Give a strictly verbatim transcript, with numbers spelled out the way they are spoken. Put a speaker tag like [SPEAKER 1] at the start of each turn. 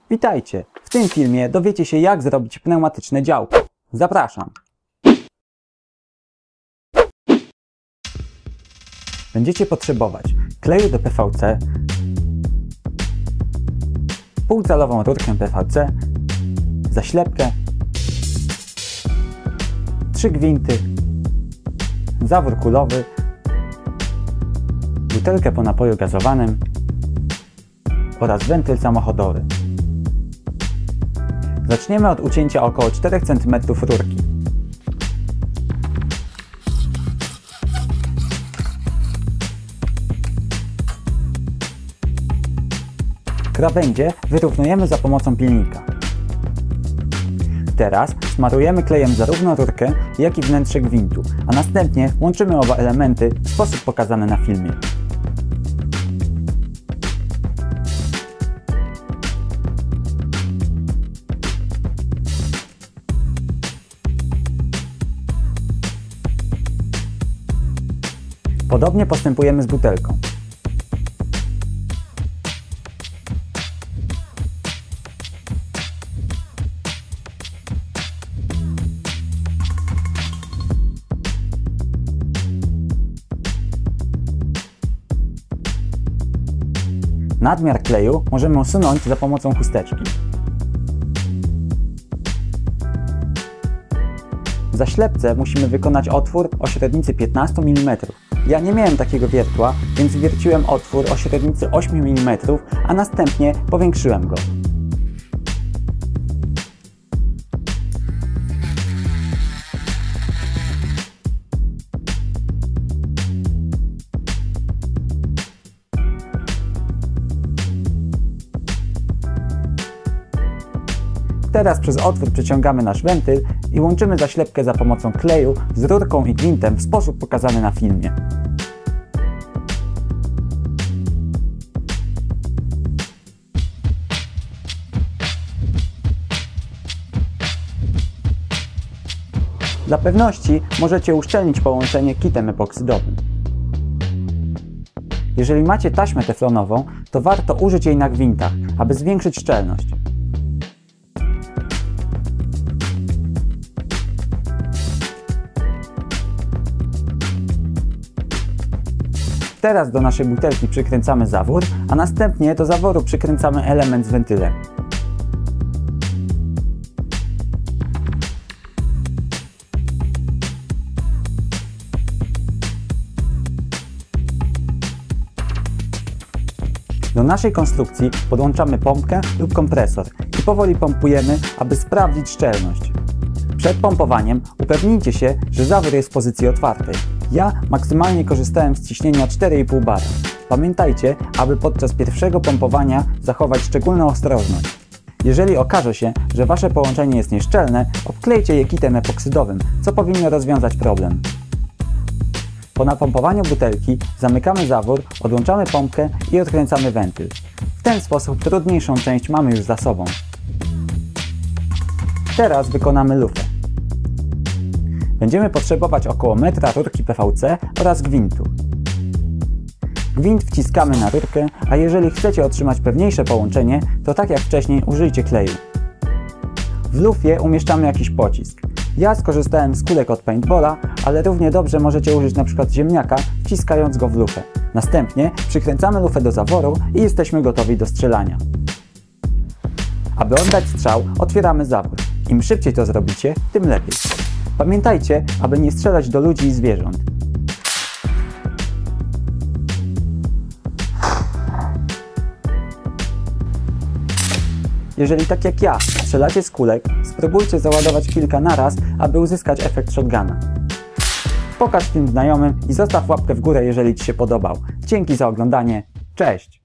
[SPEAKER 1] Witajcie! W tym filmie dowiecie się, jak zrobić pneumatyczne działko. Zapraszam! Będziecie potrzebować kleju do P V C, półcalową rurkę P V C, zaślepkę, trzy gwinty, zawór kulowy, butelkę po napoju gazowanym oraz wentyl samochodowy. Zaczniemy od ucięcia około czterech centymetrów rurki. Krawędzie wyrównujemy za pomocą pilnika. Teraz smarujemy klejem zarówno rurkę, jak i wnętrze gwintu, a następnie łączymy oba elementy w sposób pokazany na filmie. Podobnie postępujemy z butelką. Nadmiar kleju możemy usunąć za pomocą chusteczki. W zaślepce musimy wykonać otwór o średnicy piętnaście milimetrów. Ja nie miałem takiego wiertła, więc wierciłem otwór o średnicy osiem milimetrów, a następnie powiększyłem go. Teraz przez otwór przeciągamy nasz wentyl i łączymy zaślepkę za pomocą kleju z rurką i gwintem w sposób pokazany na filmie. Dla pewności możecie uszczelnić połączenie kitem epoksydowym. Jeżeli macie taśmę teflonową, to warto użyć jej na gwintach, aby zwiększyć szczelność. Teraz do naszej butelki przykręcamy zawór, a następnie do zaworu przykręcamy element z wentylem. Do naszej konstrukcji podłączamy pompkę lub kompresor i powoli pompujemy, aby sprawdzić szczelność. Przed pompowaniem upewnijcie się, że zawór jest w pozycji otwartej. Ja maksymalnie korzystałem z ciśnienia cztery i pół bara. Pamiętajcie, aby podczas pierwszego pompowania zachować szczególną ostrożność. Jeżeli okaże się, że Wasze połączenie jest nieszczelne, obklejcie je kitem epoksydowym, co powinno rozwiązać problem. Po napompowaniu butelki zamykamy zawór, odłączamy pompkę i odkręcamy wentyl. W ten sposób trudniejszą część mamy już za sobą. Teraz wykonamy lufę. Będziemy potrzebować około metra rurki P V C oraz gwintu. Gwint wciskamy na rurkę, a jeżeli chcecie otrzymać pewniejsze połączenie, to tak jak wcześniej użyjcie kleju. W lufie umieszczamy jakiś pocisk. Ja skorzystałem z kulek od paintballa, ale równie dobrze możecie użyć np. ziemniaka, wciskając go w lufę. Następnie przykręcamy lufę do zaworu i jesteśmy gotowi do strzelania. Aby oddać strzał, otwieramy zawór. Im szybciej to zrobicie, tym lepiej. Pamiętajcie, aby nie strzelać do ludzi i zwierząt. Jeżeli tak jak ja strzelacie z kulek, spróbujcie załadować kilka naraz, aby uzyskać efekt shotguna. Pokaż film znajomym i zostaw łapkę w górę, jeżeli Ci się podobał. Dzięki za oglądanie. Cześć!